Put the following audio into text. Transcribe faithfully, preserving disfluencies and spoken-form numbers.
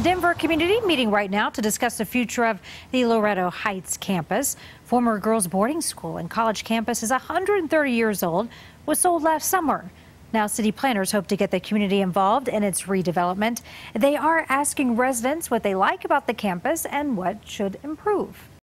Denver community meeting right now to discuss the future of the Loretto Heights campus. Former girls boarding school and college campus is one hundred thirty years old, was sold last summer. Now city planners hope to get the community involved in its redevelopment. They are asking residents what they like about the campus and what should improve.